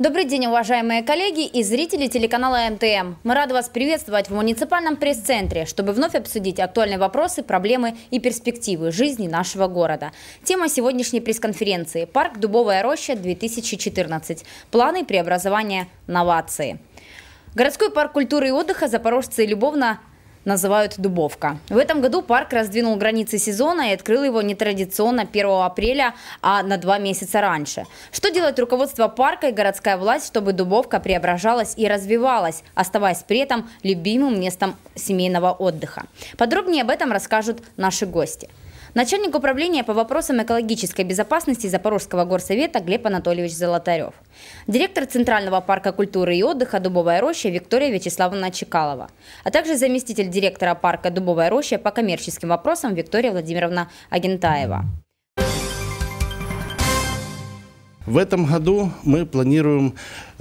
Добрый день, уважаемые коллеги и зрители телеканала МТМ. Мы рады вас приветствовать в муниципальном пресс-центре, чтобы вновь обсудить актуальные вопросы, проблемы и перспективы жизни нашего города. Тема сегодняшней пресс-конференции – Парк Дубовая роща-2014. Планы преобразования, новации. Городской парк культуры и отдыха запорожцы любовно называют «Дубовка». В этом году парк раздвинул границы сезона и открыл его нетрадиционно 1 апреля, а на 2 месяца раньше. Что делает руководство парка и городская власть, чтобы Дубовка преображалась и развивалась, оставаясь при этом любимым местом семейного отдыха? Подробнее об этом расскажут наши гости. Начальник управления по вопросам экологической безопасности Запорожского горсовета Глеб Анатольевич Золотарев. Директор Центрального парка культуры и отдыха «Дубовая роща» Виктория Вячеславовна Чекалова. А также заместитель директора парка «Дубовая роща» по коммерческим вопросам Виктория Владимировна Агентаева. В этом году мы планируем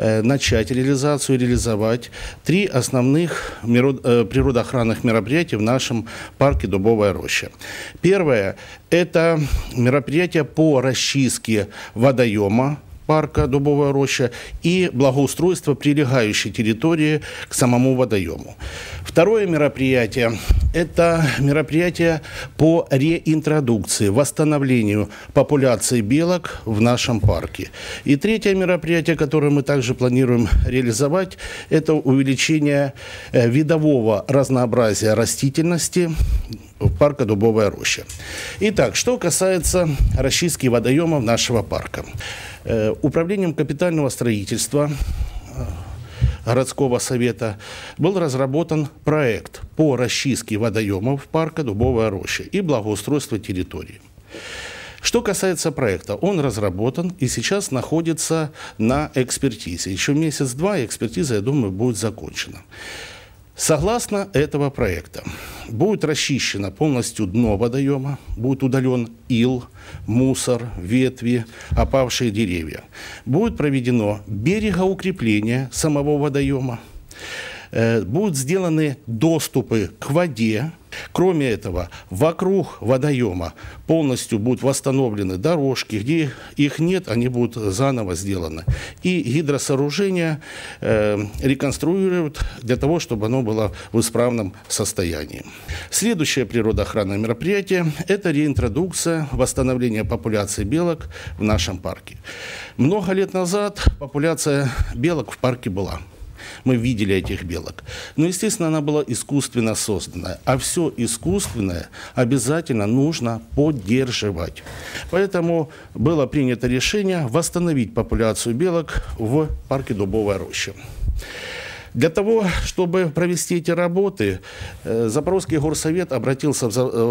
реализовать 3 основных природоохранных мероприятия в нашем парке Дубовая роща. Первое – это мероприятие по расчистке водоема парка Дубовая роща и благоустройство прилегающей территории к самому водоему. Второе мероприятие – это мероприятие по реинтродукции, восстановлению популяции белок в нашем парке. И третье мероприятие, которое мы также планируем реализовать, это увеличение видового разнообразия растительности парка Дубовая роща. Итак, что касается расчистки водоемов нашего парка. Управлением капитального строительства городского совета был разработан проект по расчистке водоемов парка Дубовая роща и благоустройству территории. Что касается проекта, он разработан и сейчас находится на экспертизе. Еще месяц-два, и экспертиза, я думаю, будет закончена. Согласно этого проекта, будет расчищено полностью дно водоема, будет удален ил, мусор, ветви, опавшие деревья. Будет проведено берегоукрепление самого водоема, будут сделаны доступы к воде. Кроме этого, вокруг водоема полностью будут восстановлены дорожки, где их нет, они будут заново сделаны. И гидросооружение реконструируют для того, чтобы оно было в исправном состоянии. Следующее природоохранное мероприятие – это реинтродукция, восстановление популяции белок в нашем парке. Много лет назад популяция белок в парке была. Мы видели этих белок. Но, естественно, она была искусственно созданная. А все искусственное обязательно нужно поддерживать. Поэтому было принято решение восстановить популяцию белок в парке Дубовая роща. Для того, чтобы провести эти работы, Запорожский горсовет обратился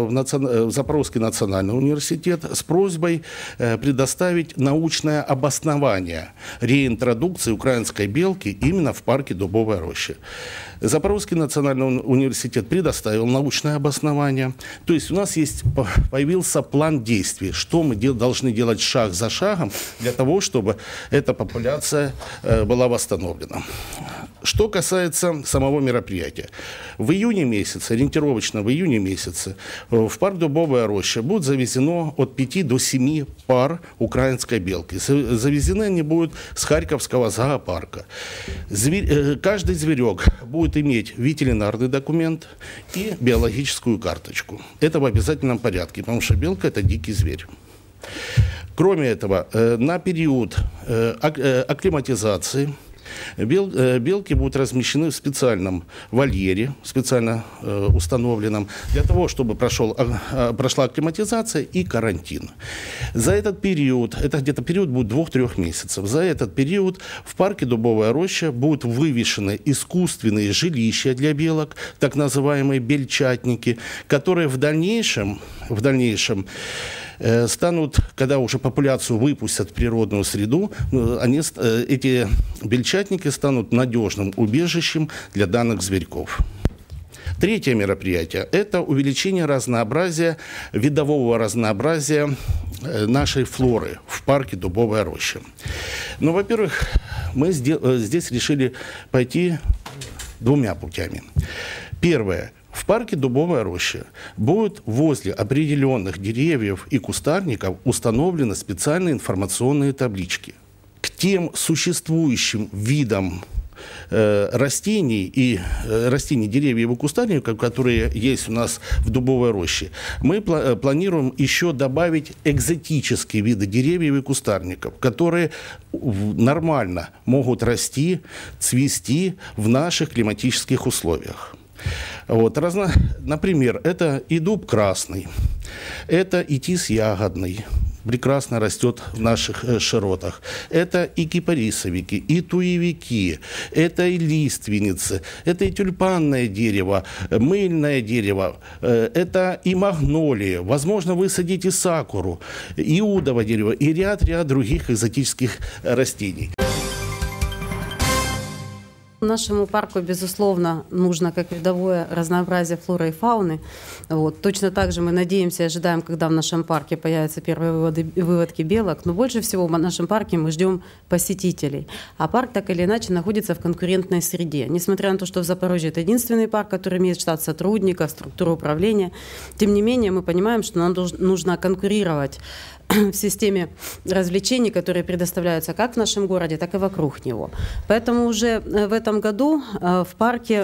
в Запорожский национальный университет с просьбой предоставить научное обоснование реинтродукции украинской белки именно в парке Дубовая роща. Запорожский национальный университет предоставил научное обоснование. То есть у нас появился план действий, что мы должны делать шаг за шагом для того, чтобы эта популяция была восстановлена. Что касается самого мероприятия. В июне месяце, ориентировочно в июне месяце, в парк Дубовая роща будет завезено от 5 до 7 пар украинской белки. Завезены они будут с Харьковского зоопарка. Каждый зверек будет иметь ветеринарный документ и биологическую карточку. Это в обязательном порядке, потому что белка – это дикий зверь. Кроме этого, на период акклиматизации белки будут размещены в специальном вольере, специально установленном, для того, чтобы прошла акклиматизация и карантин. За этот период, это где-то период будет 2-3 месяцев, за этот период в парке Дубовая роща будут вывешены искусственные жилища для белок, так называемые бельчатники, которые в дальнейшем станут, когда уже популяцию выпустят в природную среду, эти бельчатники станут надежным убежищем для данных зверьков. Третье мероприятие – это увеличение видового разнообразия нашей флоры в парке Дубовая роща. Ну, во-первых, мы здесь решили пойти 2 путями. Первое. В парке Дубовая роща будут возле определенных деревьев и кустарников установлены специальные информационные таблички. К тем существующим видам растений и растений, деревьев и кустарников, которые есть у нас в дубовой роще, мы планируем еще добавить экзотические виды деревьев и кустарников, которые нормально могут расти, цвести в наших климатических условиях. Вот, например, это и дуб красный, это и тис ягодный, прекрасно растет в наших широтах. Это и кипарисовики, и туевики, это и лиственницы, это и тюльпанное дерево, мыльное дерево, это и магнолии. Возможно, высадить и сакуру, иудово дерево, и ряд других экзотических растений. Нашему парку, безусловно, нужно как видовое разнообразие флоры и фауны. Вот. Точно так же мы надеемся и ожидаем, когда в нашем парке появятся первые выводки белок. Но больше всего в нашем парке мы ждем посетителей. А парк так или иначе находится в конкурентной среде. Несмотря на то, что в Запорожье это единственный парк, который имеет штат сотрудников, структуру управления, тем не менее мы понимаем, что нам нужно конкурировать в системе развлечений, которые предоставляются как в нашем городе, так и вокруг него. Поэтому уже в этом году в парке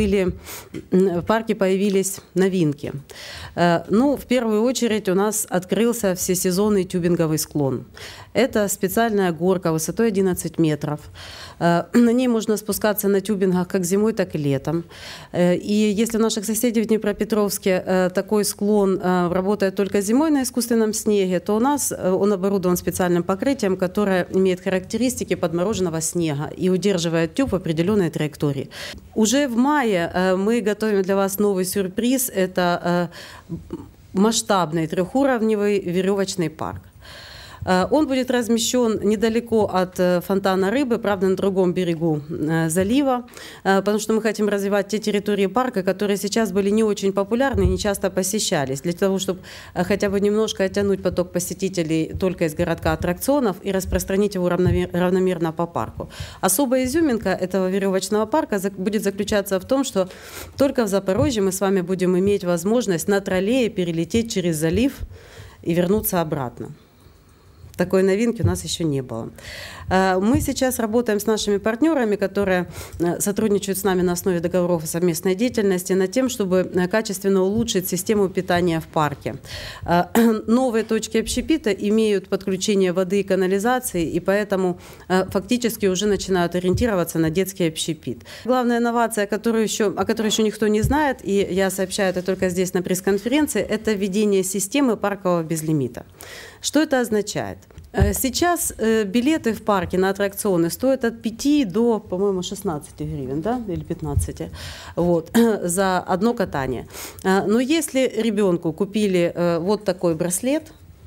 появились новинки. Ну, в первую очередь у нас открылся всесезонный тюбинговый склон. Это специальная горка высотой 11 метров. На ней можно спускаться на тюбингах как зимой, так и летом. И если у наших соседей в Днепропетровске такой склон работает только зимой на искусственном снеге, то у нас он оборудован специальным покрытием, которое имеет характеристики подмороженного снега и удерживает тюб в определенной траектории. Уже в мае мы готовим для вас новый сюрприз. Это масштабный трехуровневый веревочный парк. Он будет размещен недалеко от фонтана рыбы, правда, на другом берегу залива, потому что мы хотим развивать те территории парка, которые сейчас были не очень популярны и не часто посещались, для того, чтобы хотя бы немножко оттянуть поток посетителей только из городка аттракционов и распространить его равномерно по парку. Особая изюминка этого веревочного парка будет заключаться в том, что только в Запорожье мы с вами будем иметь возможность на троллее перелететь через залив и вернуться обратно. Такой новинки у нас еще не было. Мы сейчас работаем с нашими партнерами, которые сотрудничают с нами на основе договоров о совместной деятельности, над тем, чтобы качественно улучшить систему питания в парке. Новые точки общепита имеют подключение воды и канализации, и поэтому фактически уже начинают ориентироваться на детский общепит. Главная инновация, о которой еще никто не знает, и я сообщаю это только здесь на пресс-конференции, это введение системы паркового безлимита. Что это означает? Сейчас билеты в парке на аттракционы стоят от 5 до, по-моему, 16 гривен, да, или 15, вот, за одно катание. Но если ребенку купили вот такой браслет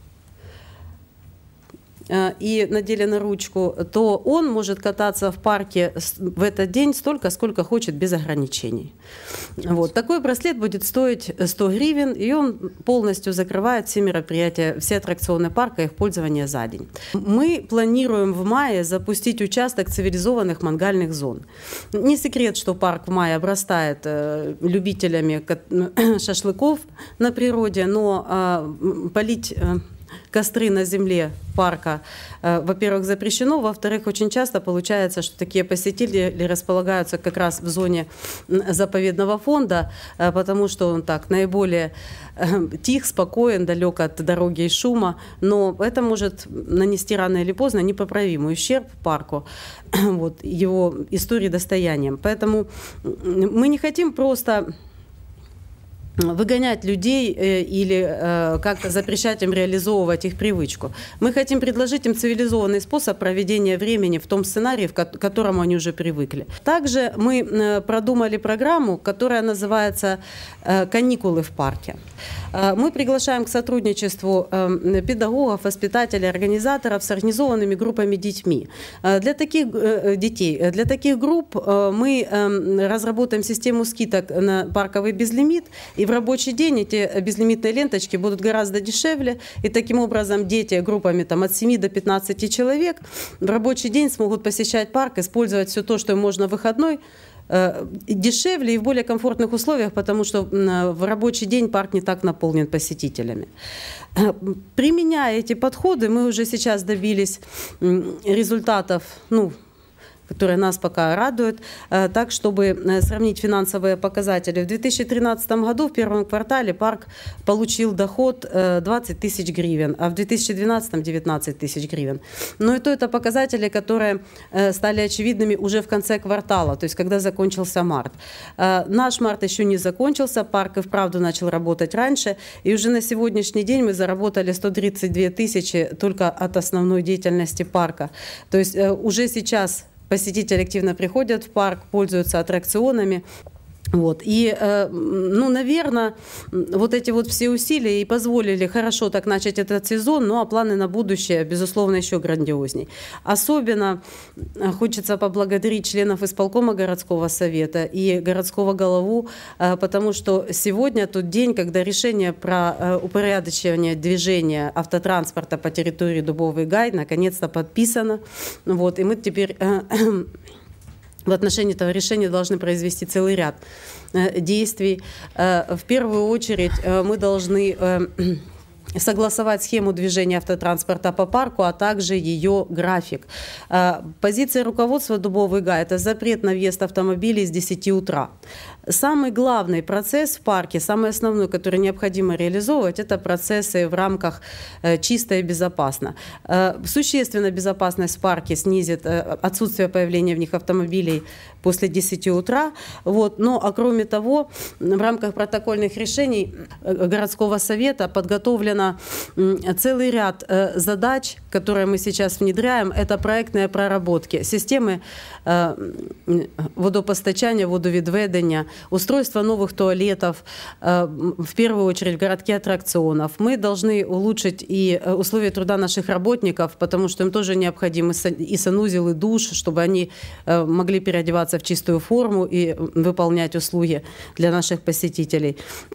и надели на ручку, то он может кататься в парке в этот день столько, сколько хочет, без ограничений. Вот. Такой браслет будет стоить 100 гривен, и он полностью закрывает все мероприятия, все аттракционы парка, их пользование за день. Мы планируем в мае запустить участок цивилизованных мангальных зон. Не секрет, что парк в мае обрастает любителями шашлыков на природе, но полить костры на земле парка, во-первых, запрещено, во-вторых, очень часто получается, что такие посетители располагаются как раз в зоне заповедного фонда, потому что он так наиболее тих, спокоен, далек от дороги и шума, но это может нанести рано или поздно непоправимый ущерб парку, вот, его истории достоянием. Поэтому мы не хотим просто выгонять людей или как-то запрещать им реализовывать их привычку. Мы хотим предложить им цивилизованный способ проведения времени в том сценарии, к которому они уже привыкли. Также мы продумали программу, которая называется «Каникулы в парке». Мы приглашаем к сотрудничеству педагогов, воспитателей, организаторов с организованными группами детьми. Для таких детей, для таких групп мы разработаем систему скидок на парковый безлимит, и в рабочий день эти безлимитные ленточки будут гораздо дешевле, и таким образом дети группами от 7 до 15 человек в рабочий день смогут посещать парк, использовать все то, что им можно в выходной, дешевле и в более комфортных условиях, потому что в рабочий день парк не так наполнен посетителями. Применяя эти подходы, мы уже сейчас добились результатов, которые нас пока радуют, так, чтобы сравнить финансовые показатели. В 2013 году, в первом квартале, парк получил доход 20 тысяч гривен, а в 2012 – 19 тысяч гривен. Но это показатели, которые стали очевидными уже в конце квартала, то есть когда закончился март. Наш март еще не закончился, парк и вправду начал работать раньше, и уже на сегодняшний день мы заработали 132 тысячи только от основной деятельности парка. То есть уже сейчас посетители активно приходят в парк, пользуются аттракционами. И, наверное, эти все усилия и позволили хорошо так начать этот сезон, а планы на будущее, безусловно, еще грандиозней. Особенно хочется поблагодарить членов исполкома городского совета и городского голову, потому что сегодня тот день, когда решение про упорядочивание движения автотранспорта по территории Дубовый Гай наконец-то подписано. И мы теперь в отношении этого решения должны произвести целый ряд действий. В первую очередь мы должны согласовать схему движения автотранспорта по парку, а также ее график. Позиция руководства Дубовый Гай – это запрет на въезд автомобилей с 10 утра. Самый главный процесс в парке, самый основной, который необходимо реализовывать, это процессы в рамках «чисто и безопасно». Существенно безопасность в парке снизит отсутствие появления в них автомобилей после 10 утра. А кроме того, в рамках протокольных решений городского совета подготовлено целый ряд задач, которые мы сейчас внедряем. Это проектные проработки, системы водопостачания, водовідведення, устройство новых туалетов, в первую очередь в городке аттракционов. Мы должны улучшить и условия труда наших работников, потому что им тоже необходимы и санузел, и душ, чтобы они могли переодеваться в чистую форму и выполнять услуги для наших посетителей.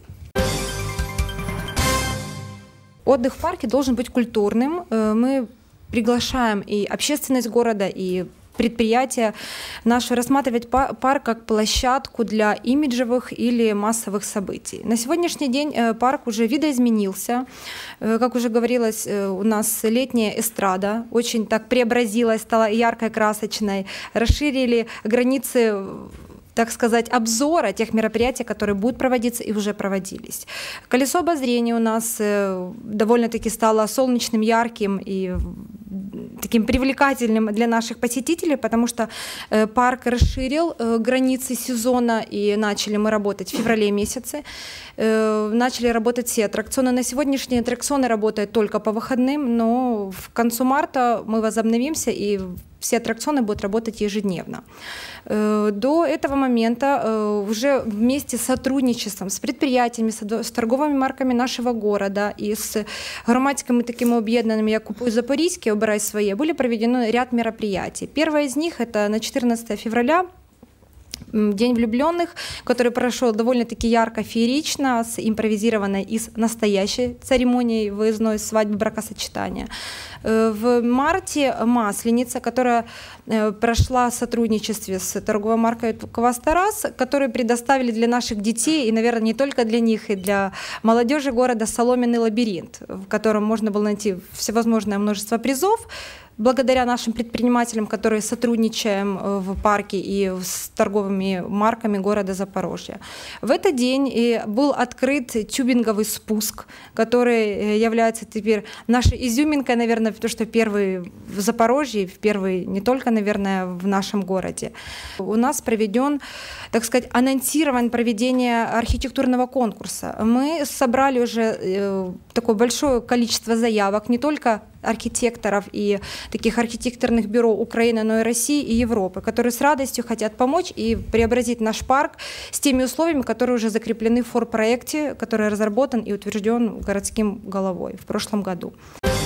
Отдых в парке должен быть культурным. Мы приглашаем и общественность города, и предприятия наши рассматривать парк как площадку для имиджевых или массовых событий. На сегодняшний день парк уже видоизменился. Как уже говорилось, у нас летняя эстрада очень так преобразилась, стала яркой, красочной. Расширили границы, так сказать, обзора тех мероприятий, которые будут проводиться и уже проводились. Колесо обозрения у нас довольно-таки стало солнечным, ярким и таким привлекательным для наших посетителей, потому что парк расширил границы сезона, и начали мы работать в феврале месяце. Начали работать все аттракционы. На сегодняшний день аттракционы работают только по выходным, но к концу марта мы возобновимся, и все аттракционы будут работать ежедневно. До этого момента уже вместе с сотрудничеством с предприятиями, с торговыми марками нашего города и с громадскими такими объединенными, «Я купую Запорізьке, обирай своє», были проведены ряд мероприятий. Первое из них – это на 14 февраля, День влюбленных, который прошел довольно-таки ярко, феерично, с импровизированной и с настоящей церемонией выездной свадьбы, бракосочетания. В марте Масленица, которая прошла в сотрудничестве с торговой маркой «Квас-Тарас», которые предоставили для наших детей, и, наверное, не только для них, и для молодежи города, соломенный лабиринт, в котором можно было найти всевозможное множество призов. Благодаря нашим предпринимателям, которые сотрудничаем в парке и с торговыми марками города Запорожья. В этот день был открыт тюбинговый спуск, который является теперь нашей изюминкой, наверное, потому что первый в Запорожье, первый не только, наверное, в нашем городе. У нас проведен, так сказать, анонсирован проведение архитектурного конкурса. Мы собрали уже такое большое количество заявок, не только архитекторов и таких архитектурных бюро Украины, но и России и Европы, которые с радостью хотят помочь и преобразить наш парк с теми условиями, которые уже закреплены в форпроекте, который разработан и утвержден городским головой в прошлом году.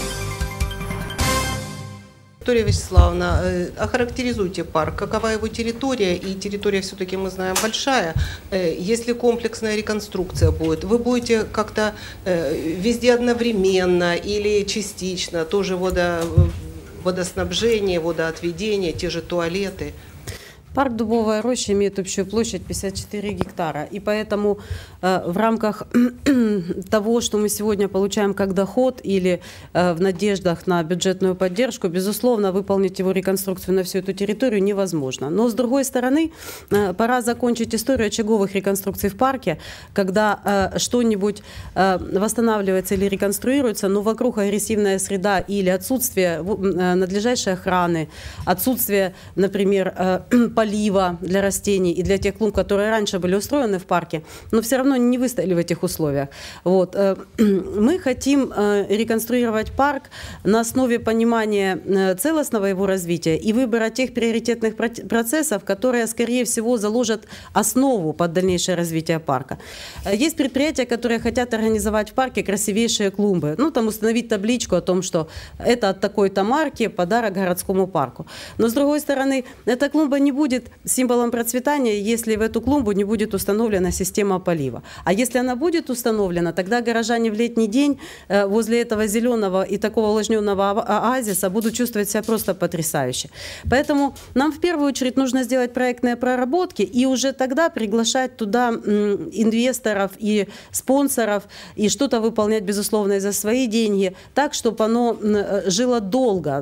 Виктория Вячеславовна, охарактеризуйте парк, какова его территория, и территория все-таки, мы знаем, большая. Если комплексная реконструкция будет, вы будете как-то везде одновременно или частично, тоже водоснабжение, водоотведение, те же туалеты? Парк Дубовая роща имеет общую площадь 54 гектара, и поэтому в рамках того, что мы сегодня получаем как доход или в надеждах на бюджетную поддержку, безусловно, выполнить его реконструкцию на всю эту территорию невозможно. Но, с другой стороны, пора закончить историю очаговых реконструкций в парке, когда что-нибудь восстанавливается или реконструируется, но вокруг агрессивная среда или отсутствие надлежащей охраны, отсутствие, например, полива для растений и для тех клумб, которые раньше были устроены в парке, но все равно не выстояли в этих условиях. Вот. Мы хотим реконструировать парк на основе понимания целостного его развития и выбора тех приоритетных процессов, которые, скорее всего, заложат основу под дальнейшее развитие парка. Есть предприятия, которые хотят организовать в парке красивейшие клумбы. Ну, там установить табличку о том, что это от такой-то марки подарок городскому парку. Но, с другой стороны, эта клумба не будет символом процветания, если в эту клумбу не будет установлена система полива. А если она будет установлена, тогда горожане в летний день возле этого зеленого и такого увлажненного оазиса будут чувствовать себя просто потрясающе. Поэтому нам в первую очередь нужно сделать проектные проработки и уже тогда приглашать туда инвесторов и спонсоров и что-то выполнять, безусловно, и за свои деньги, так, чтобы оно жило долго.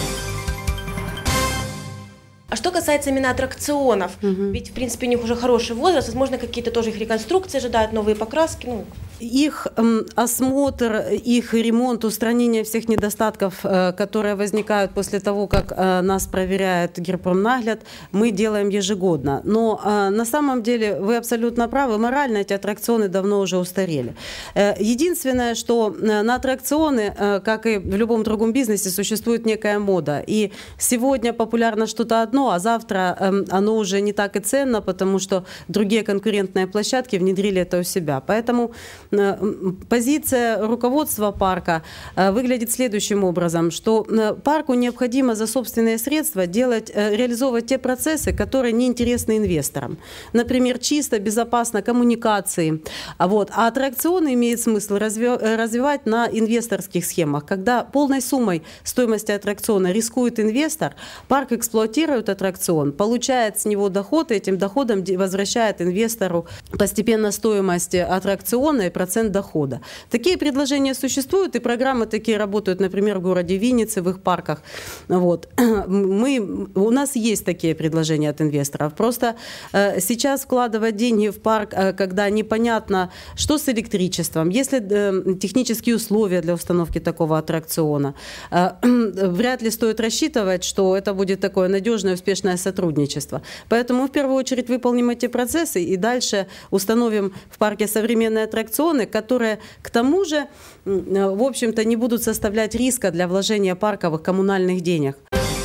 А что касается именно аттракционов, ведь, в принципе, у них уже хороший возраст, возможно, какие-то тоже их реконструкции ожидают, новые покраски, ну... Их осмотр, их ремонт, устранение всех недостатков, которые возникают после того, как нас проверяет Гирпромнагляд, мы делаем ежегодно. Но на самом деле вы абсолютно правы, морально эти аттракционы давно уже устарели. Единственное, что на аттракционы, как и в любом другом бизнесе, существует некая мода. И сегодня популярно что-то одно, а завтра оно уже не так и ценно, потому что другие конкурентные площадки внедрили это у себя. Поэтому позиция руководства парка выглядит следующим образом, что парку необходимо за собственные средства реализовывать те процессы, которые неинтересны инвесторам. Например, чисто, безопасно коммуникации. А аттракционы имеет смысл развивать на инвесторских схемах. Когда полной суммой стоимости аттракциона рискует инвестор, парк эксплуатирует аттракцион, получает с него доход, и этим доходом возвращает инвестору постепенно стоимость аттракциона и процент дохода. Такие предложения существуют, и программы такие работают, например, в городе Виннице, в их парках. Вот. У нас есть такие предложения от инвесторов. Просто сейчас вкладывать деньги в парк, когда непонятно, что с электричеством, есть ли технические условия для установки такого аттракциона, вряд ли стоит рассчитывать, что это будет такое надежное, успешное сотрудничество. Поэтому в первую очередь выполним эти процессы и дальше установим в парке современные аттракционы, которые, к тому же, в общем-то, не будут составлять риска для вложения парковых коммунальных денег.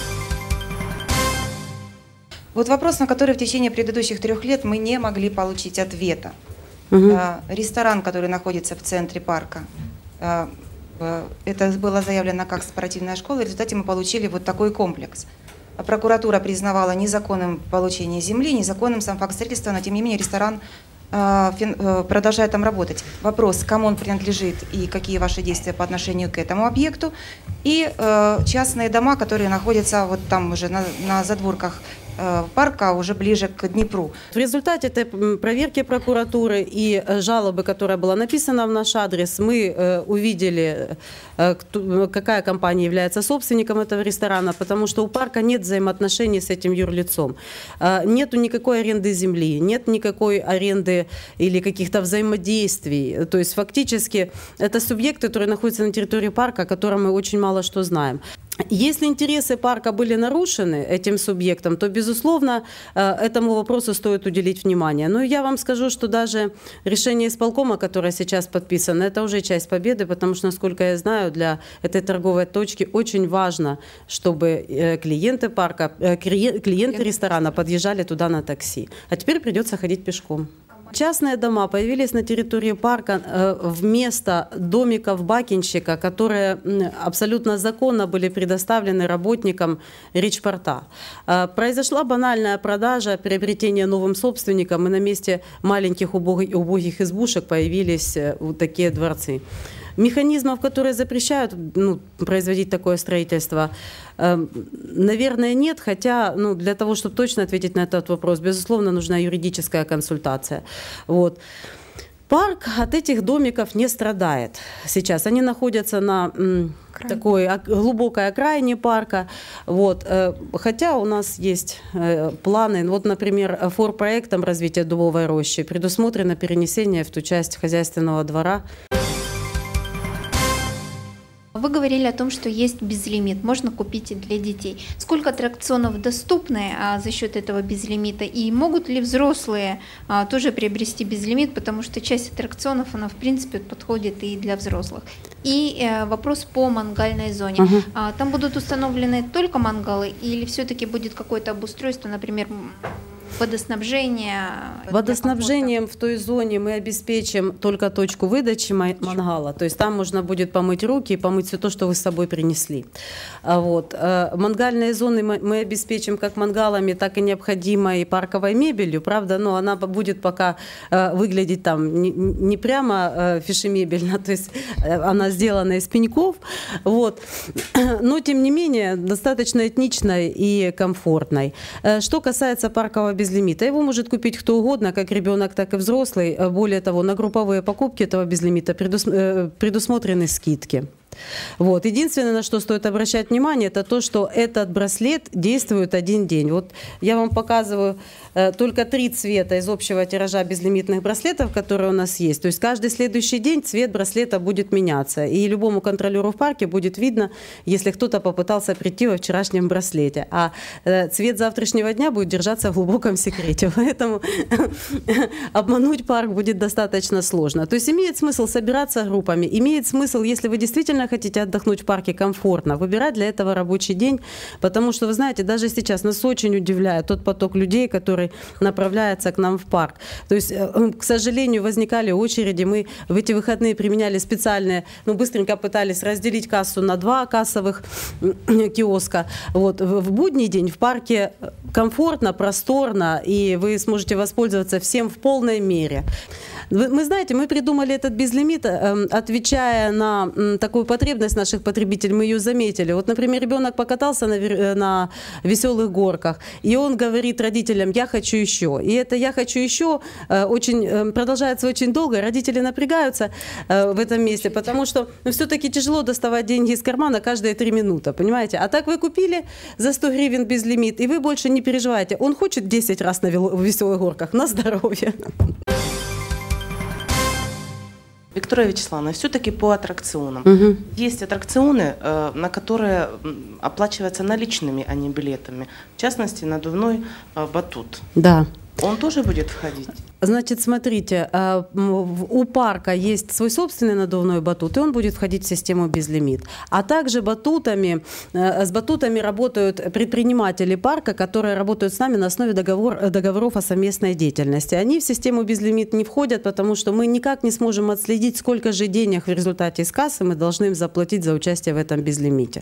Вот вопрос, на который в течение предыдущих 3 лет мы не могли получить ответа. Ресторан, который находится в центре парка, это было заявлено как спортивная школа, в результате мы получили вот такой комплекс. Прокуратура признавала незаконным получение земли, незаконным сам факт строительства, но тем не менее ресторан продолжает там работать. Вопрос, кому он принадлежит и какие ваши действия по отношению к этому объекту. И частные дома, которые находятся вот там уже на задворках парка, уже ближе к Днепру. В результате этой проверки прокуратуры и жалобы, которая была написана в наш адрес, мы увидели, какая компания является собственником этого ресторана, потому что у парка нет взаимоотношений с этим юрлицом. Нету никакой аренды земли, нет никакой аренды или каких-то взаимодействий. То есть фактически это субъект, который находится на территории парка, о котором мы очень мало что знаем. Если интересы парка были нарушены этим субъектом, то, безусловно, этому вопросу стоит уделить внимание. Но я вам скажу, что даже решение исполкома, которое сейчас подписано, это уже часть победы, потому что, насколько я знаю, для этой торговой точки очень важно, чтобы клиенты парка, клиенты ресторана подъезжали туда на такси. А теперь придется ходить пешком. Частные дома появились на территории парка вместо домиков бакинщика, которые абсолютно законно были предоставлены работникам Ричпорта. Произошла банальная продажа, приобретение новым собственникам, и на месте маленьких убогих избушек появились вот такие дворцы. Механизмов, которые запрещают производить такое строительство, наверное, нет, хотя для того, чтобы точно ответить на этот вопрос, безусловно, нужна юридическая консультация. Вот. Парк от этих домиков не страдает сейчас. Они находятся на такой глубокой окраине парка. Вот. Хотя у нас есть планы. Вот, например, форпроектом развития дубовой рощи предусмотрено перенесение в ту часть хозяйственного двора. Вы говорили о том, что есть безлимит, можно купить и для детей. Сколько аттракционов доступны за счет этого безлимита? И могут ли взрослые тоже приобрести безлимит, потому что часть аттракционов, она в принципе подходит и для взрослых. И вопрос по мангальной зоне. Там будут установлены только мангалы или все-таки будет какое-то обустройство, например, водоснабжение? Водоснабжением в той зоне мы обеспечим только точку выдачи мангала. То есть там можно будет помыть руки и помыть все то, что вы с собой принесли. Вот. Мангальные зоны мы обеспечим как мангалами, так и необходимой парковой мебелью. Правда, но она будет пока выглядеть там не прямо фишемебельно, то есть она сделана из пеньков. Вот. Но, тем не менее, достаточно этничной и комфортной. Что касается паркового безлимита, его может купить кто угодно, как ребенок, так и взрослый. Более того, на групповые покупки этого безлимита предусмотрены скидки. Вот. Единственное, на что стоит обращать внимание, это то, что этот браслет действует один день. Вот я вам показываю только 3 цвета из общего тиража безлимитных браслетов, которые у нас есть. То есть каждый следующий день цвет браслета будет меняться. И любому контролеру в парке будет видно, если кто-то попытался прийти во вчерашнем браслете. А цвет завтрашнего дня будет держаться в глубоком секрете. Поэтому обмануть парк будет достаточно сложно. То есть имеет смысл собираться группами, имеет смысл, если вы действительно хотите отдохнуть в парке комфортно, выбирать для этого рабочий день, потому что, вы знаете, даже сейчас нас очень удивляет тот поток людей, который направляется к нам в парк. То есть, к сожалению, возникали очереди, мы в эти выходные применяли специальные, быстренько пытались разделить кассу на 2 кассовых киоска. Вот. В будний день в парке комфортно, просторно, и вы сможете воспользоваться всем в полной мере. Мы знаете, мы придумали этот безлимит, отвечая на такую потребность наших потребителей, мы ее заметили. Вот, например, ребенок покатался на веселых горках, и он говорит родителям: «Я хочу еще». И это «я хочу еще» продолжается очень долго, родители напрягаются в этом месте, потому что все-таки тяжело доставать деньги из кармана каждые 3 минуты, понимаете? А так вы купили за 100 гривен безлимит, и вы больше не переживаете. Он хочет 10 раз на веселых горках, на здоровье. Виктория Вячеславовна, все-таки по аттракционам. Есть аттракционы, на которые оплачиваются наличными, а не билетами. В частности, надувной батут. Да. Он тоже будет входить? Значит, смотрите, у парка есть свой собственный надувной батут, и он будет входить в систему безлимит. А также с батутами работают предприниматели парка, которые работают с нами на основе договоров о совместной деятельности. Они в систему безлимит не входят, потому что мы никак не сможем отследить, сколько же денег в результате из кассы мы должны им заплатить за участие в этом безлимите.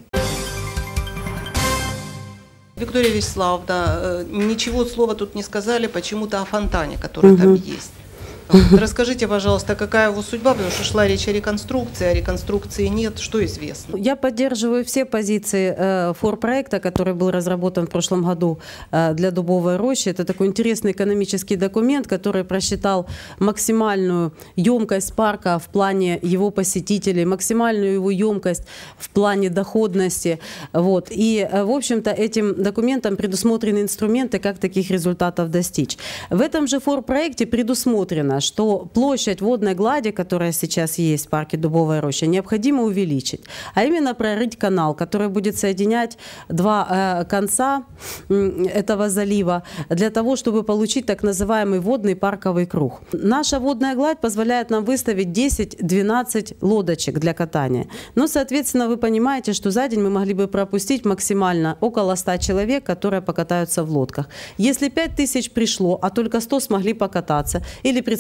Виктория Вячеславовна, ничего слова тут не сказали почему-то о фонтане, который там есть. Расскажите, пожалуйста, какая его судьба, потому что шла речь о реконструкции нет, что известно? Я поддерживаю все позиции форпроекта, который был разработан в прошлом году для дубовой рощи. Это такой интересный экономический документ, который просчитал максимальную емкость парка в плане его посетителей, максимальную его емкость в плане доходности. Вот. И, в общем-то, этим документом предусмотрены инструменты, как таких результатов достичь. В этом же форпроекте предусмотрено, что площадь водной глади, которая сейчас есть в парке Дубовая роща, необходимо увеличить. А именно прорыть канал, который будет соединять 2 конца этого залива для того, чтобы получить так называемый водный парковый круг. Наша водная гладь позволяет нам выставить 10-12 лодочек для катания. Но, соответственно, вы понимаете, что за день мы могли бы пропустить максимально около 100 человек, которые покатаются в лодках. Если 5000 пришло, а только 100 смогли покататься, или представьте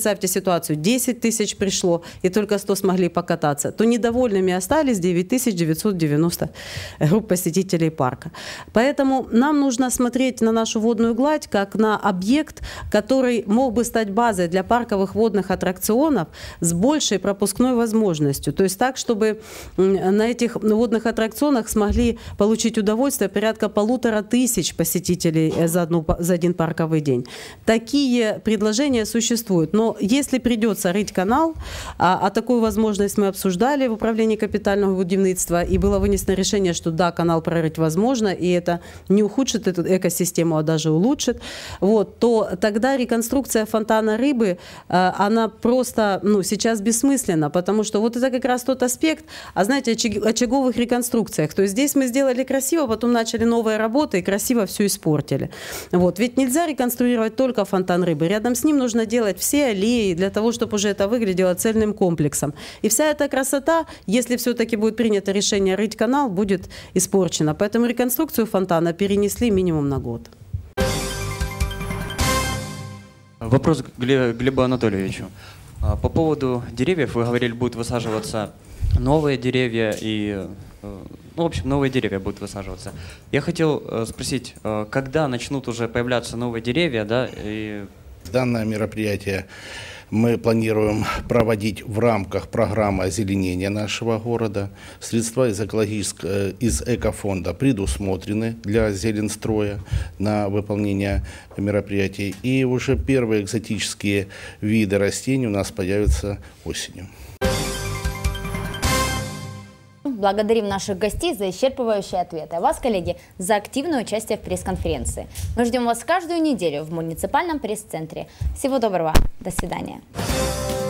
представьте ситуацию, 10 тысяч пришло, и только 100 смогли покататься, то недовольными остались 9990 групп посетителей парка. Поэтому нам нужно смотреть на нашу водную гладь как на объект, который мог бы стать базой для парковых водных аттракционов с большей пропускной возможностью. То есть так, чтобы на этих водных аттракционах смогли получить удовольствие порядка 1500 посетителей за один парковый день. Такие предложения существуют. Но если придется рыть канал, а такую возможность мы обсуждали в управлении капитального будівництва, и было вынесено решение, что да, канал прорыть возможно, и это не ухудшит эту экосистему, а даже улучшит, вот, то тогда реконструкция фонтана рыбы, она просто сейчас бессмысленна, потому что вот это как раз тот аспект, знаете, очаговых реконструкциях. То есть здесь мы сделали красиво, потом начали новые работы и красиво все испортили. Вот. Ведь нельзя реконструировать только фонтан рыбы. Рядом с ним нужно делать все аллеи для того, чтобы уже это выглядело цельным комплексом. И вся эта красота, если все-таки будет принято решение рыть канал, будет испорчена. Поэтому реконструкцию фонтана перенесли минимум на год. Вопрос к Глебу Анатольевичу. По поводу деревьев, вы говорили, будут высаживаться новые деревья и, в общем, новые деревья будут высаживаться. Я хотел спросить, когда начнут уже появляться новые деревья, да? Данное мероприятие мы планируем проводить в рамках программы озеленения нашего города. Средства из экофонда предусмотрены для зеленстроя на выполнение мероприятий. И уже первые экзотические виды растений у нас появятся осенью. Благодарим наших гостей за исчерпывающие ответы. А вас, коллеги, за активное участие в пресс-конференции. Мы ждем вас каждую неделю в муниципальном пресс-центре. Всего доброго. До свидания.